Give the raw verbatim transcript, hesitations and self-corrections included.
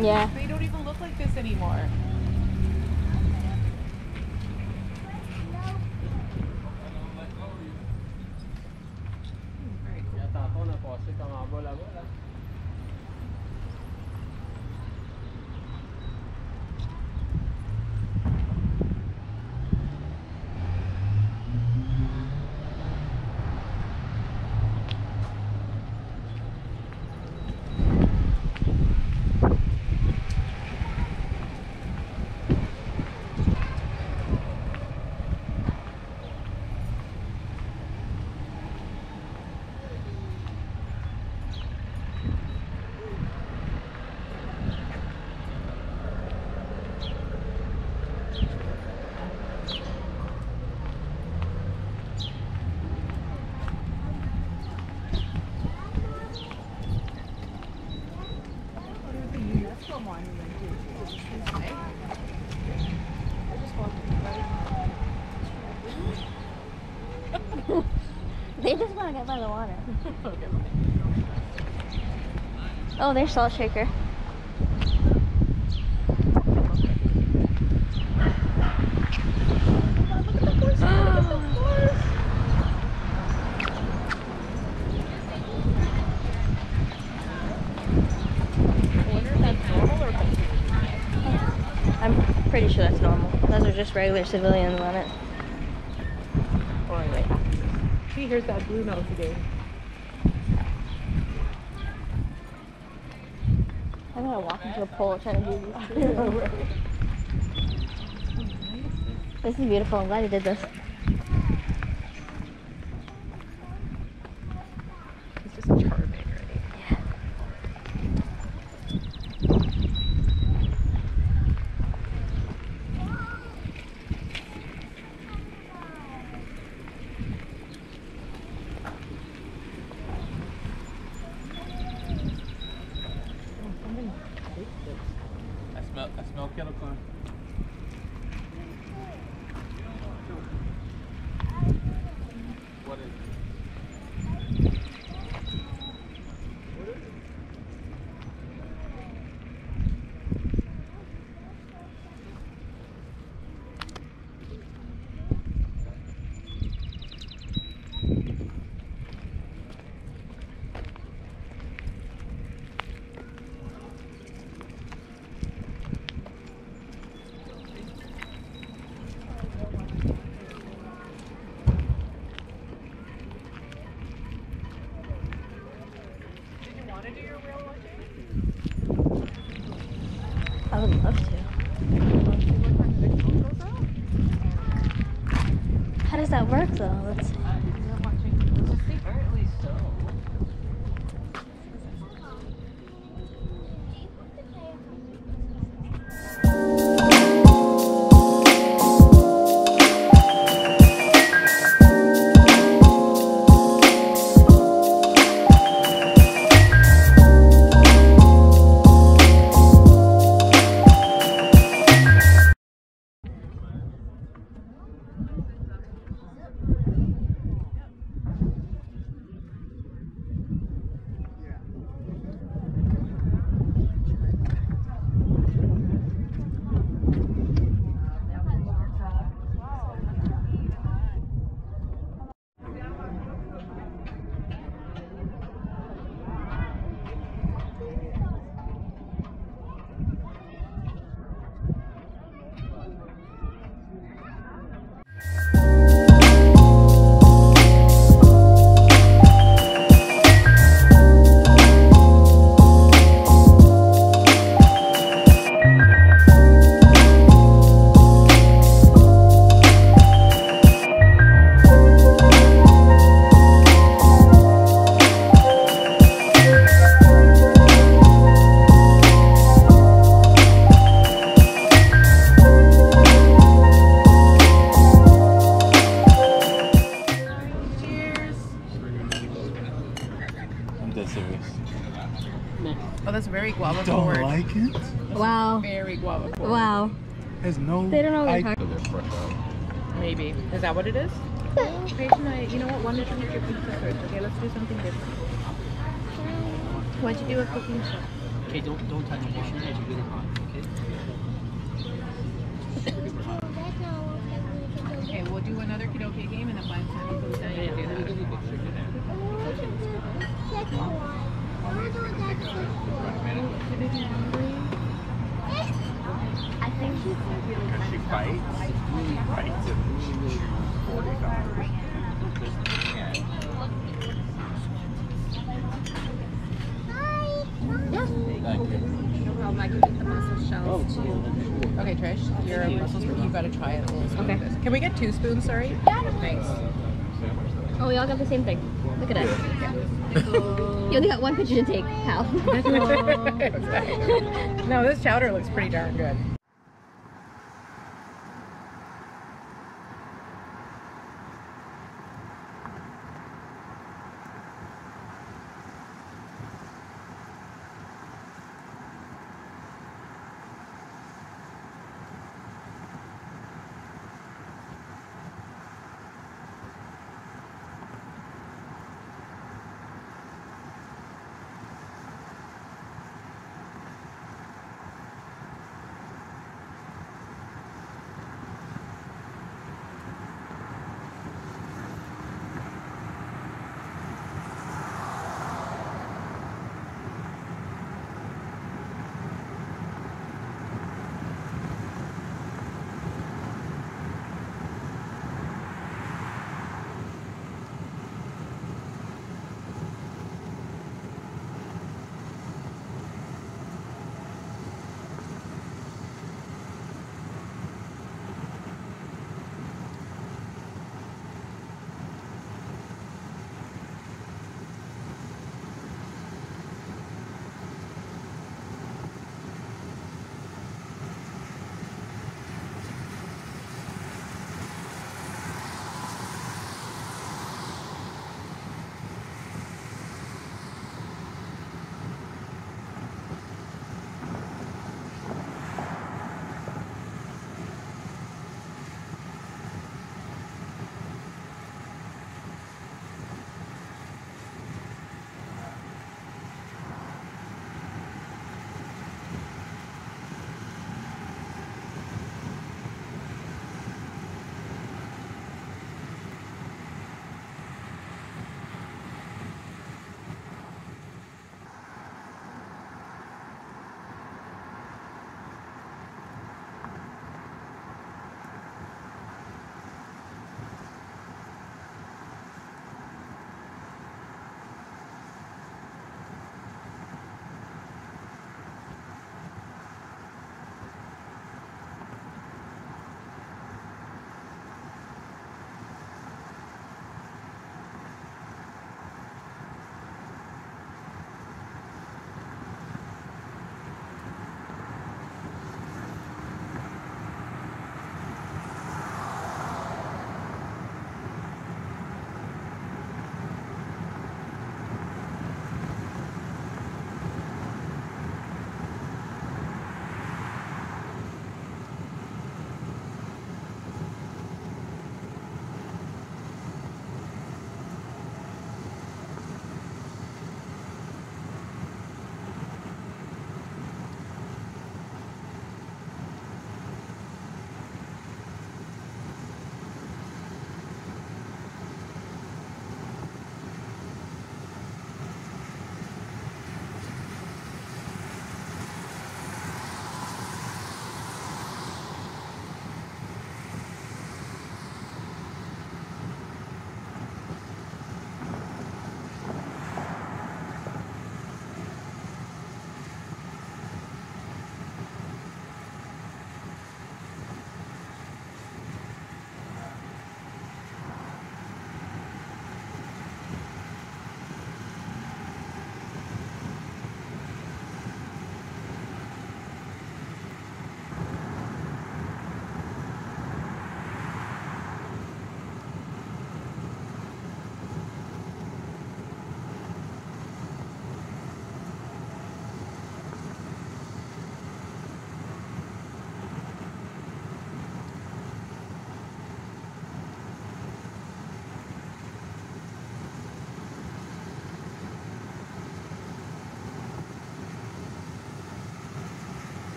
Yeah. They don't even look like this anymore. They just want to get by the water. Oh, there's Salt Shaker. I'm pretty sure that's normal. Those are just regular civilians on it. Or like, see, here's that blue nose again. I'm gonna walk into a pole trying to do this. This is beautiful. I'm glad you did this. It's just charming, right? Yeah. I smell, I smell kettle corn. What is it? I would love to. How does that work though? Let's see. Apparently so. Oh, that's very guava Don't forward. like it? Wow. Very guava forward. Wow. There's no. They don't know what I, they're talking. Maybe. Is that what it is? Patient, I, you know what? One to make your pizza first. Okay, let's do something different. Why'd you do a cooking show? Okay, don't don't touch it. Your shirt is really hot. Okay. Okay, we'll do another karaoke game and then by the time we go down, you can do that. I think she's Because she fights. Fights at forty dollars. No problem, I can get the mussel shells too. Okay, Trish, your mussels, you've got to try it a little spoon. Okay. Can we get two spoons, sorry? Thanks. Oh, we all got the same thing. Look at us. You only got one picture to take, pal. No, this chowder looks pretty darn good.